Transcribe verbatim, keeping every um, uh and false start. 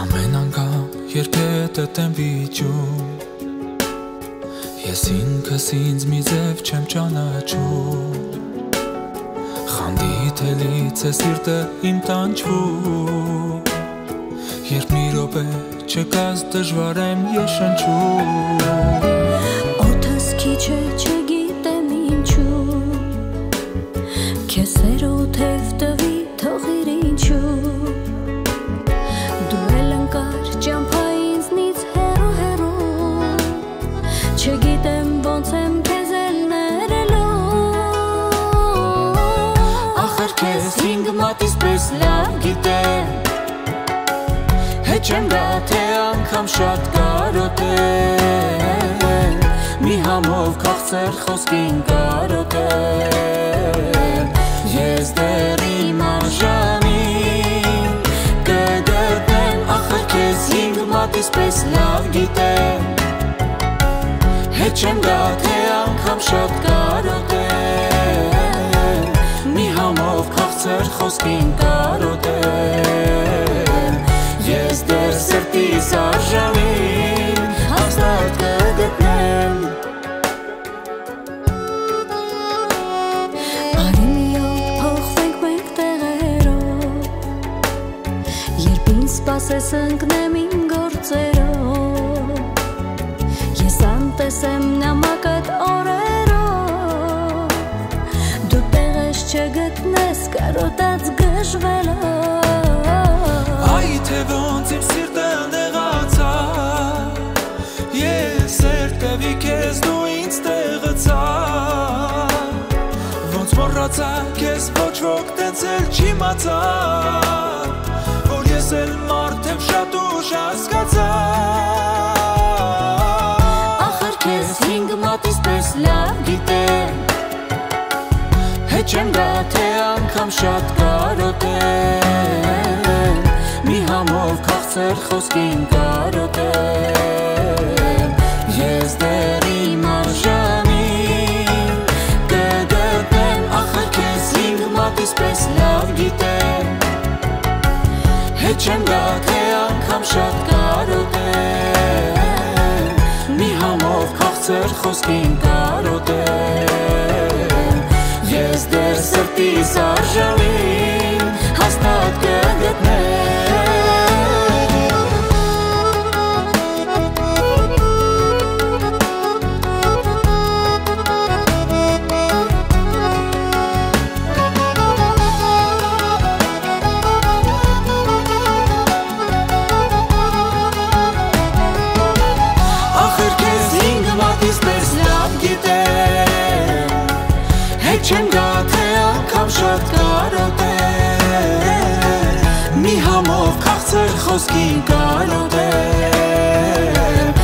Ամեն անգամ երբ հետդ եմ վիճում Ես ինքս ինձ մի ձև չեմ ճանաչում Խանդիթելից է սիրտը իմ տանջվում Երբ մի րոպե չկաս դժվար եմ ես շնչում Օդս քիչ է չգիտեմ ինչու Քեզ սերոտ հև տվի թողիր ինչու Դու էլ ընկար ճամփա ինձնից հեռու հեռու Չգիտեմ ոնց եմ քեզ էլ ներելու Ախր քեզ հինգ մատից պես լավ գիտեմ Հետ չեմ գա թե անգամ շատ կարոտ եմ Մի համով քաղցր խոսքին կարոտ եմ Ես դեռ իմ արժանին կգտնեմ Ախր քեզ հինգ մատից պես լավ գիտեմ Հետ չեմ գա թե անգամ շատ կարոտ եմ Մի համով քաղցր խոսքին կարոտ եմ Ես դեռ սրտիս արժանին հաստատ կգտնեմ Արի մի օր փոխվենք մենք տեղերով Երբ ինձ սպասես ընկնեմ իմ գործերով Ես անտեսեմ նամակդ օրերով Դու տեղես չգտնես կարոտած գժվելով Այ թե ոնց իմ սիրտը նեղացա Ես երբևէ քեզ դու ինձ տեղացա Ոնց մոռացա քեզ ոչ ոք տենց էլ չիմացա Որ ես էլ մարդ եմ շատ ուշ հասկացա Ախր քեզ հինգ մատից պես լավ գիտեմ Հետ չեմ գա թե անգամ շատ կարոտ եմ Մի համով քաղցր խոսքին կարոտ եմ Ես դեռ իմ արժանին կգտնեմ Ախր քեզ հինգ մատից պես լավ գիտեմ Հետ չեմ գա թե անգամ շատ կարոտ եմ Մի համով քաղցր խոսքին կարոտ եմ Ես դեռ սրտիս արժանին հաստատ կգտնեմ Չեմ գա թե անգամ շատ կարոտ եմ Մի համով քաղցր խոսքին կարոտ եմ